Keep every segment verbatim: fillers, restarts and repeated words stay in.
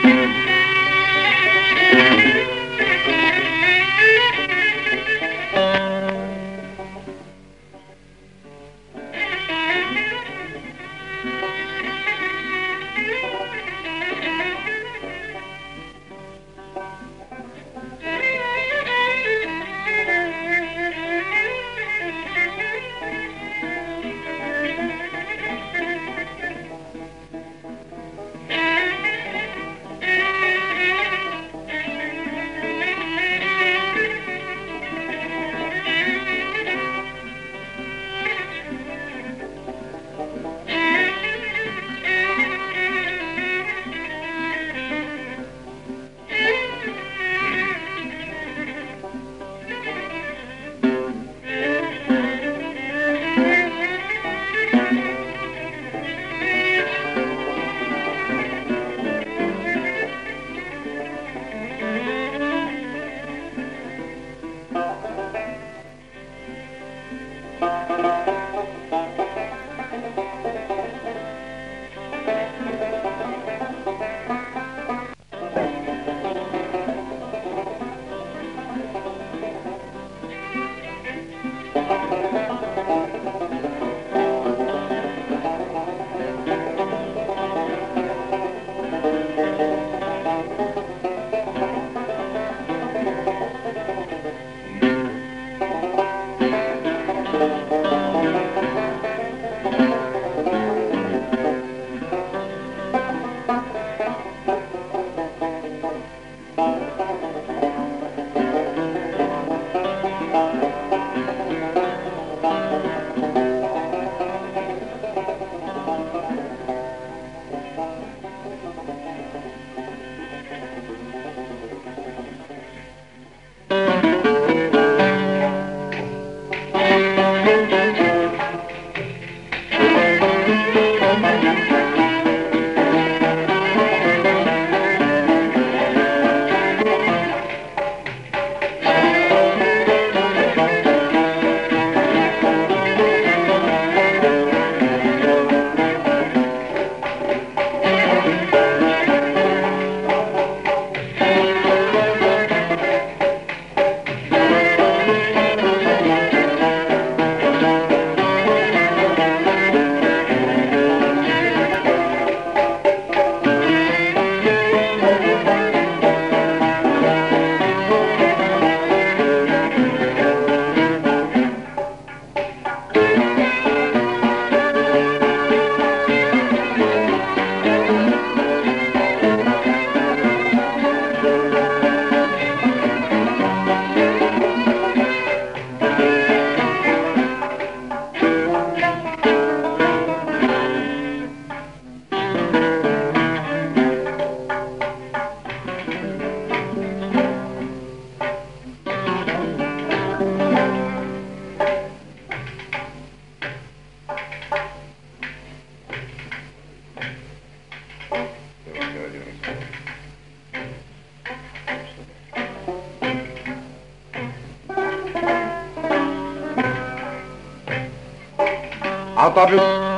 عطبس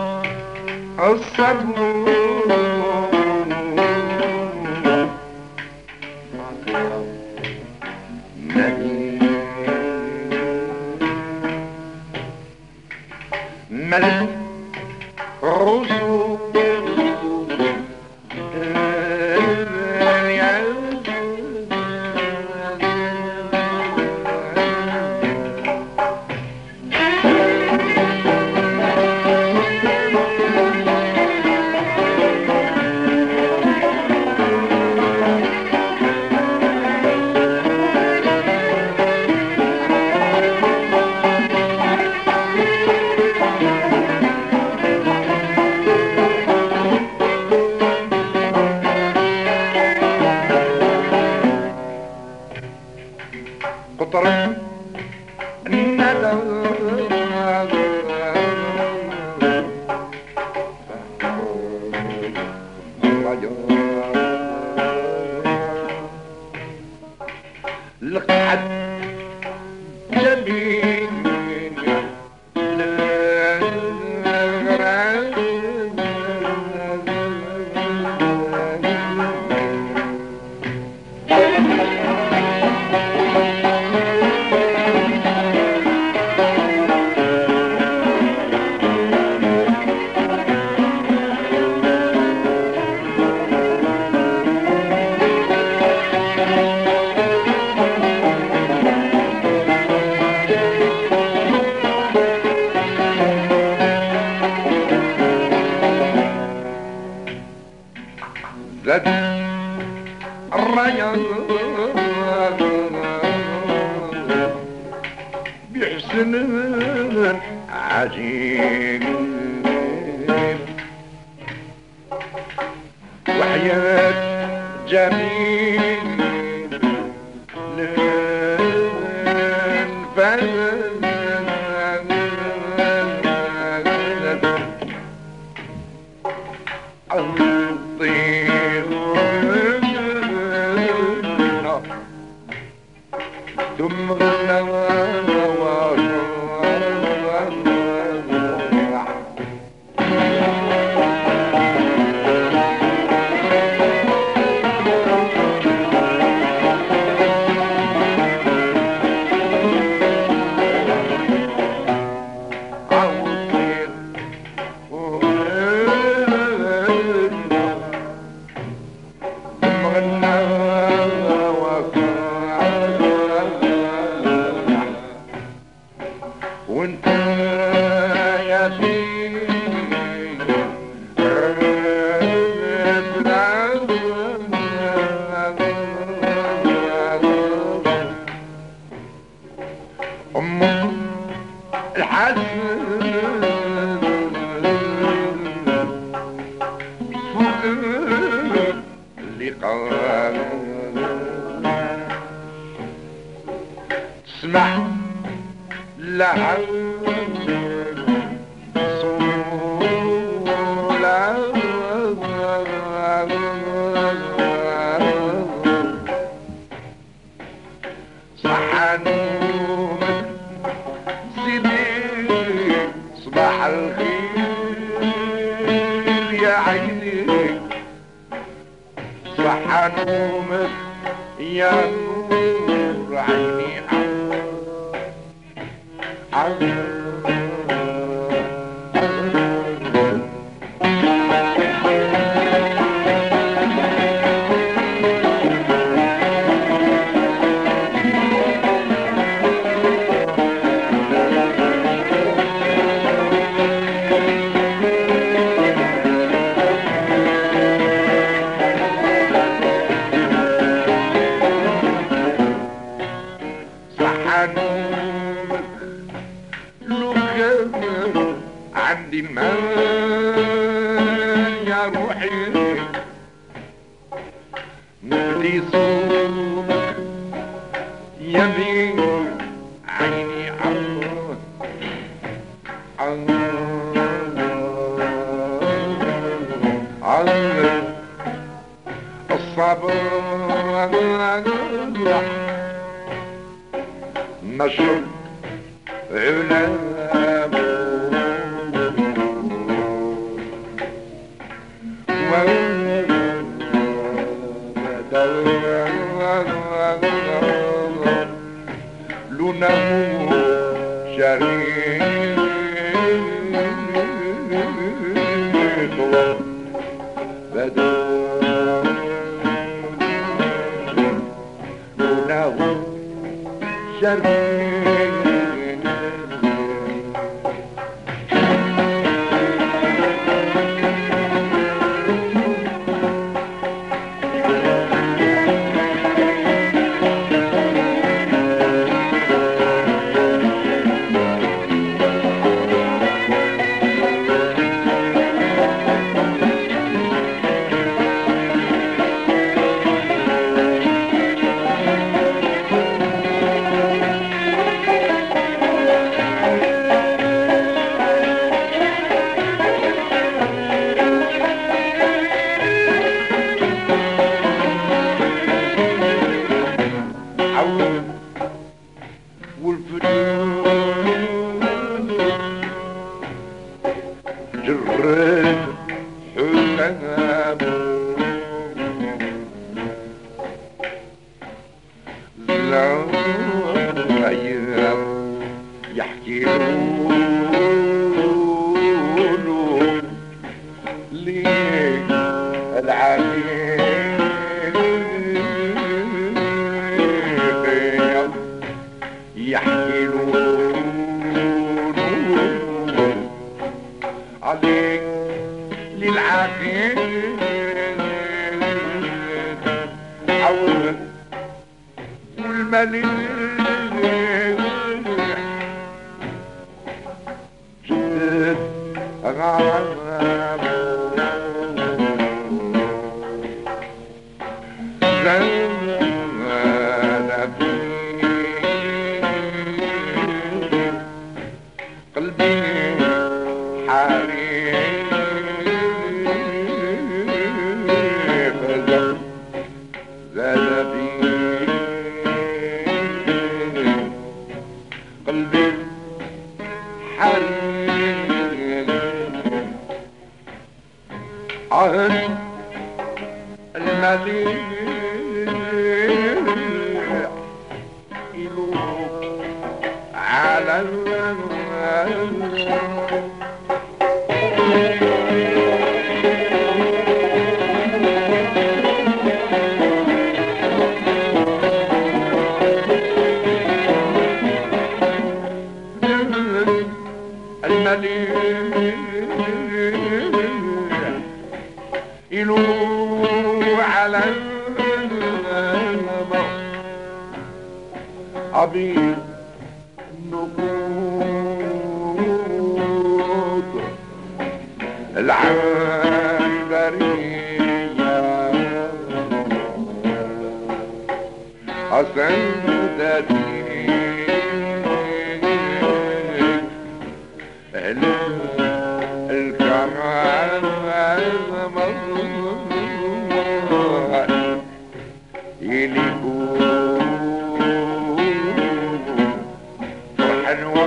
الصبر ملك الرسول قطر الندى لقد جميل الرياض بحسن عجيب وحياة جميل ثم وانت يا سيدي ام الحسن فوق اللي قال تسمع لها صولة صح نومك سيدي صباح الخير يا عيني صح نومك يا نور عيني عندي ما يا روحي نبدي صومك يا بين عيني الله الله الصبر نشرب علام لونه شريك بدو لونه شريك عود والمليح جدد غرام زاد في قلبي حريق زاد في قلبي حريق عهد المليح يلوك على المليح يلوك على عبيد النقود العنبرية أسندتي أهل الكرام يليقون حلوة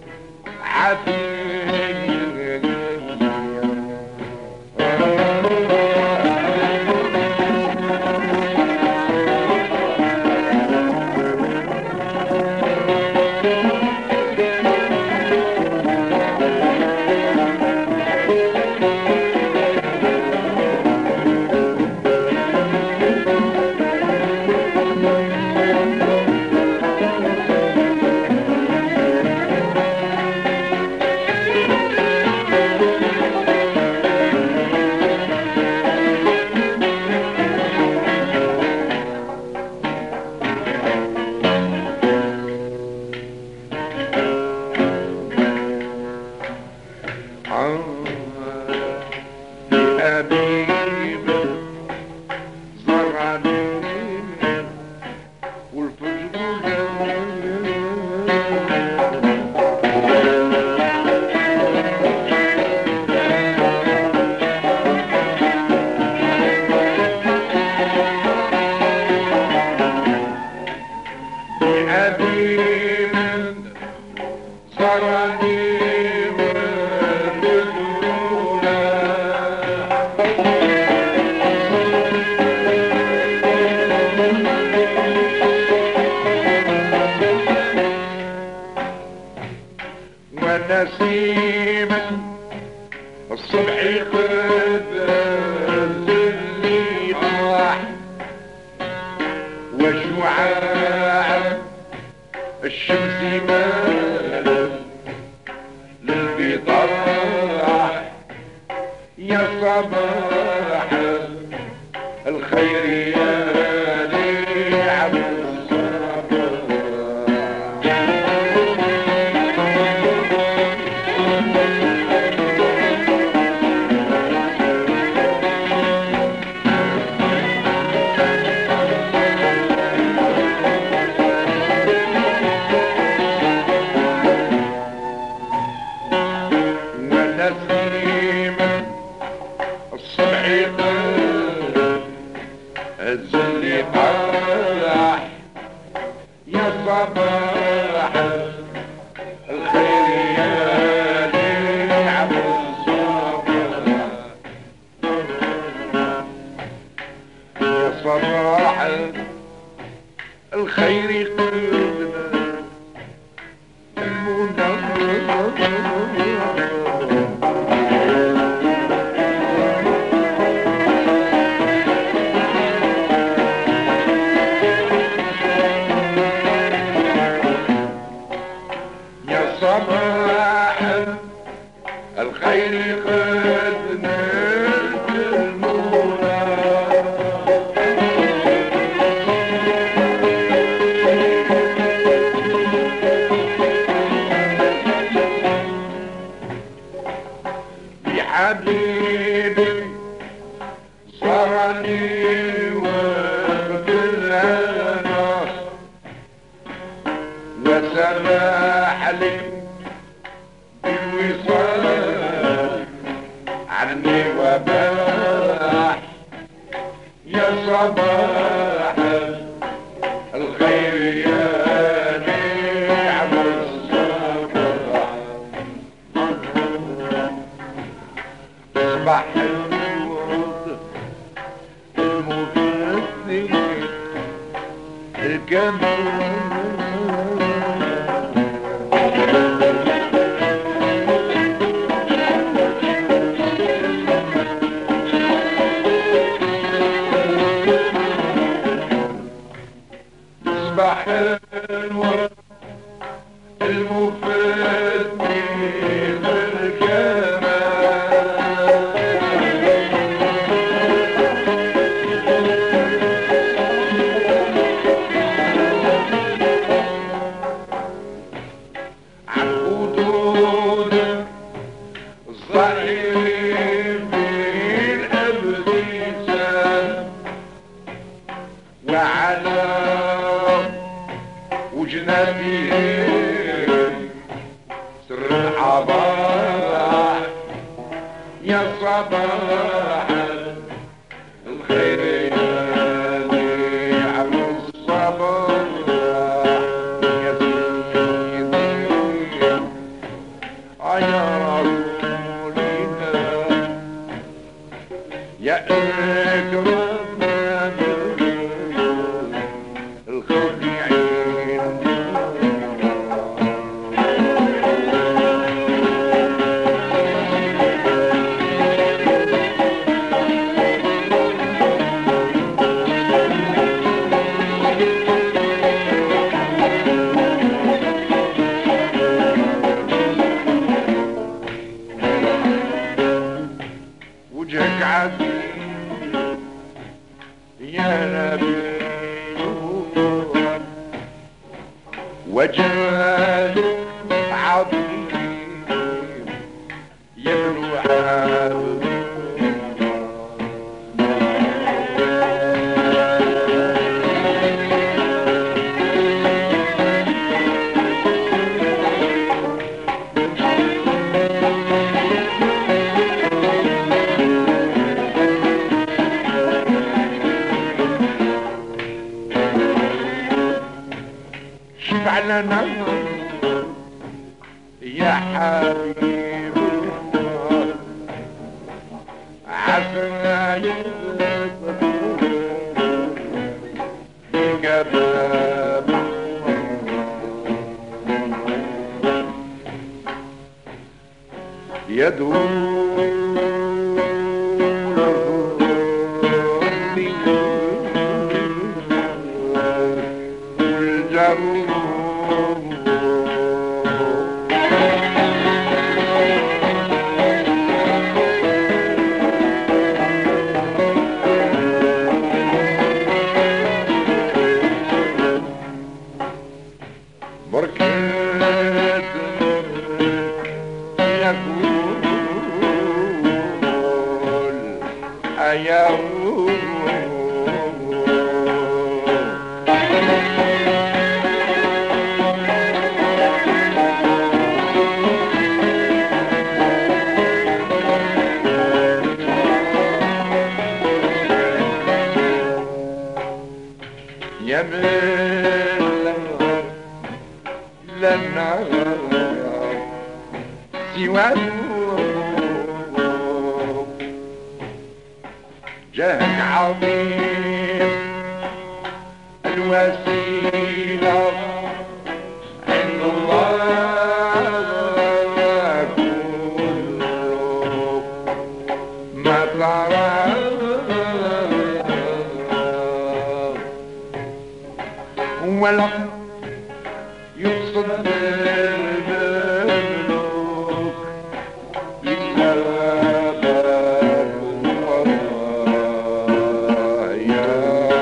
عفيف حبيب زرعني ونسيم الصبح قد اللي راح وشعاع الشمس مال للبطاح يا صباح الخير يا لعب الزلي فرح يا صباح الخير يا لعب الصباح يا صباح الخير قلبنا صباح الخير قد نلت المنى صباح الخير يا نعم الصباح صباح الورد المفدي الجمال صباح الورد المفدي وعلى وجنابي سر العباح يا صباح الخير يا نعم الصباح يا سيدي يا رسولنا يا أكرم وجهك عزيز يا نبي وجهك عظيم يبلو حبيب شفع لنا يا حبيب الله عسنا يقبل يدور بركات يقول أيهود يمل لنا سوى جهك عظيم الوسيلة عند الله كل ما ترى ولا يقصد بالملوك إلا باب الله يا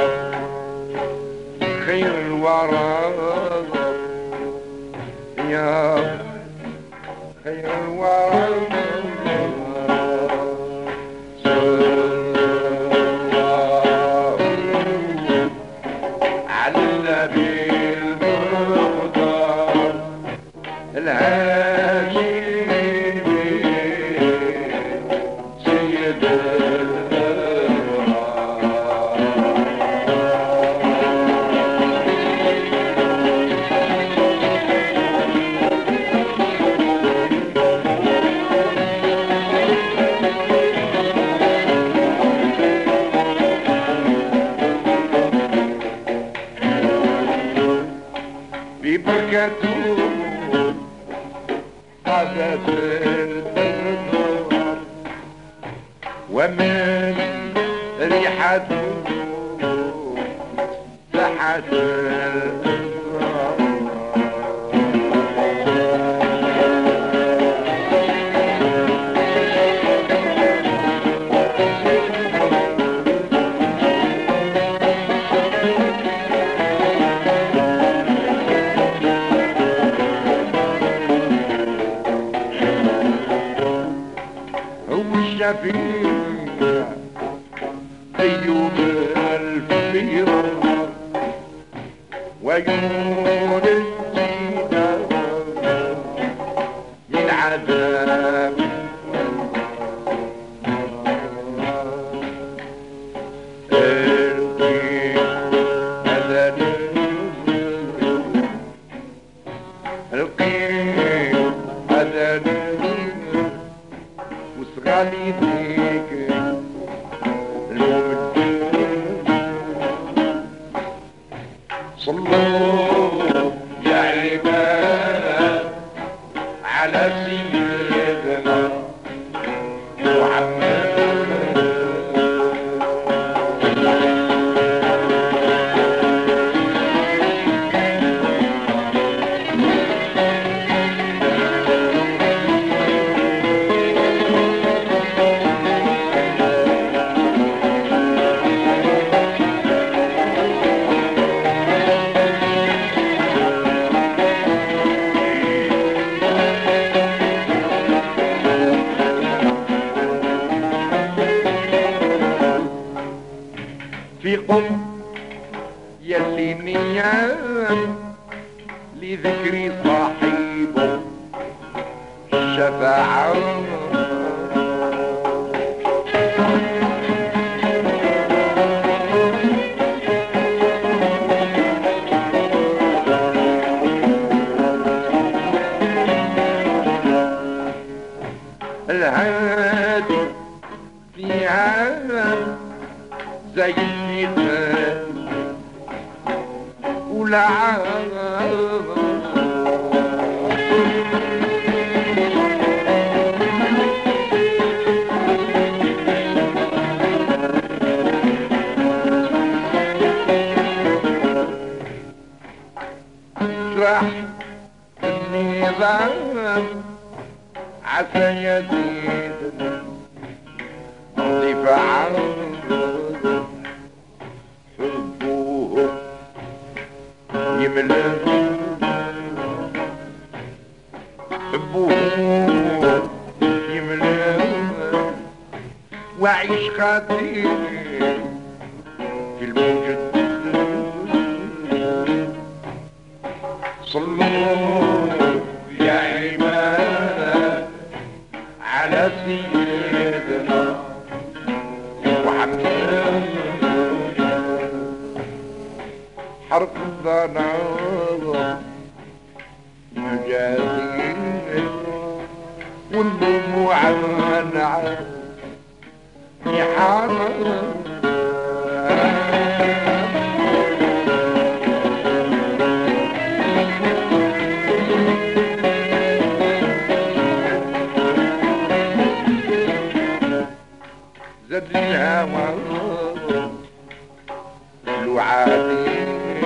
خير الورى يا خير الورى سيد الورى بركته عدد النور ومن ريحته تحت الشفيع أيوب الفيرة ويونس جينا من عذاب وصغالي ديك صلوا يا عباد على سيدنا محمد في قم يلي نيام لذكري صاحبه الشفاعة الهادي فيها زي الفتن ولعاب راح النظام عسى يزيد دفاعا حبوه يملأ حبوه يملأ وعيش خاطر في الموجد صلوا يا عباد على سيدنا محمد حرف الظلام مجازين والدموع منعا يحرم زاد الهوى الوعادي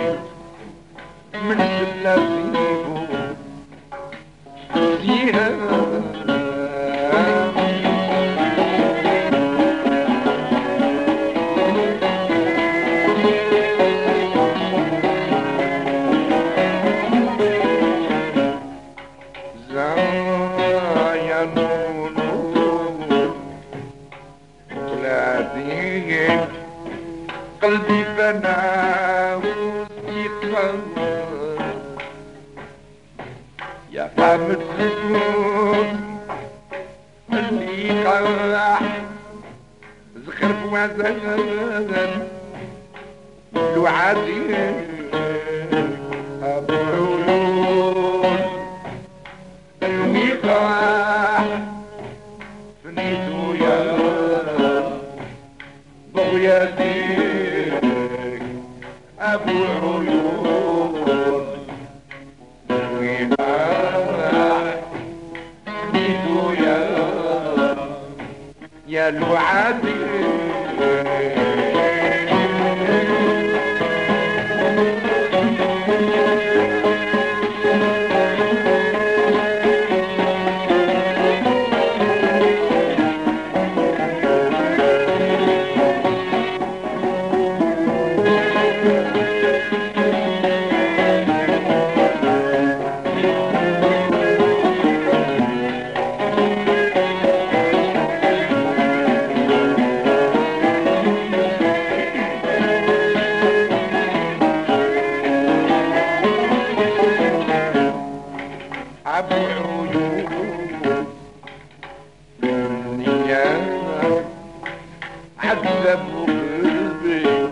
من سلاسيبه فيها زايا نونو ثلاثين قلبي فنا وثيقا يا حامد خدود اللي قرح زخرف وزن الوعادي ابو عيون الميقاح فنيتو يا بغيتك ابو عيون الوعادي عذبوا قلبي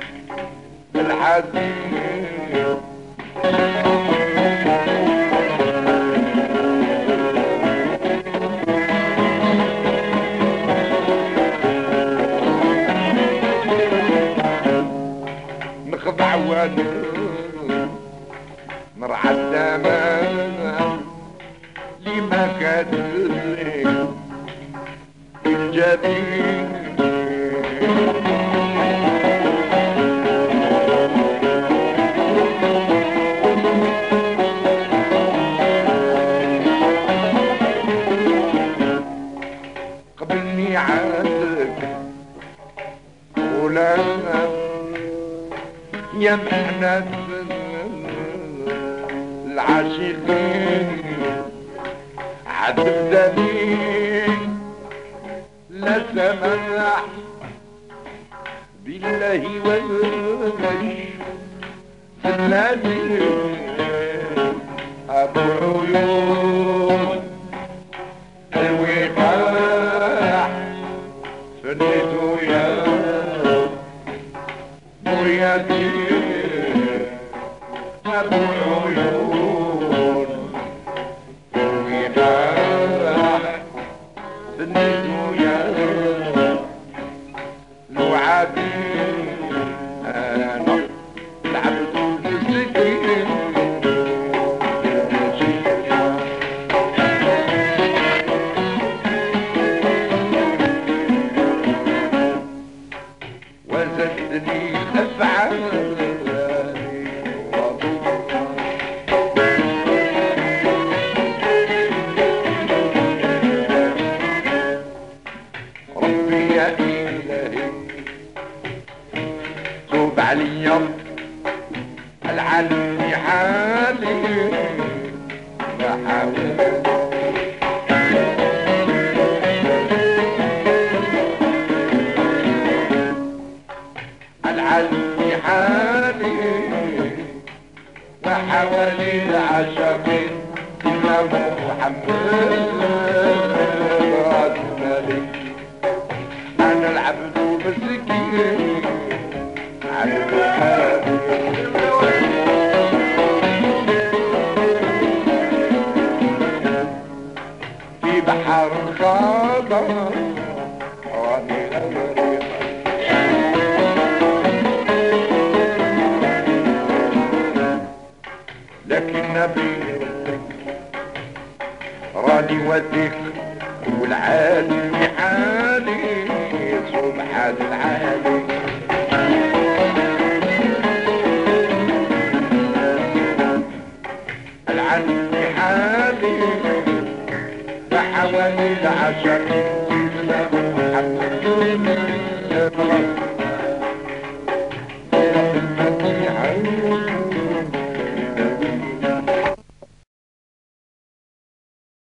بالحزين نخضع ونرعى الزمان لما كاتلي الجبين قبلني عندك ولا يا محنة العاشقين عذبتني لا سمح بالله والمش ثلاثي أبو عيون الوقاح فنيتو يا مرياتي أبو عيون الوقاح فنيتو يا الوعادي أنا لعبت بالسكين وزدني أفعالي ربي يا إلهي توب علي العالم في حالي لا حول العالم في حالي وحوالي العشاقين إلا محمد راس مالك أنا العبد مسكين على الحالي في بحر الخضر راني غريب لكن نبي راني وثيق والعالي حالي سبحان العالي العالي حالي فحوالي العشر سيدنا محمد